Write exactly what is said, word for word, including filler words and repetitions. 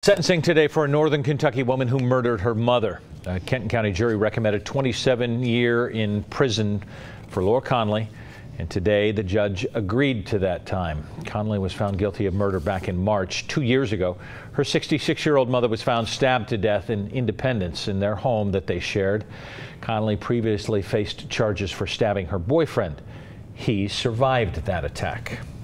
Sentencing today for a northern Kentucky woman who murdered her mother. A Kenton County jury recommended twenty-seven years in prison for Lara Conley, and today the judge agreed to that time. Conley was found guilty of murder back in March. Two years ago, her sixty-six-year-old mother was found stabbed to death in Independence in their home that they shared. Conley previously faced charges for stabbing her boyfriend. He survived that attack.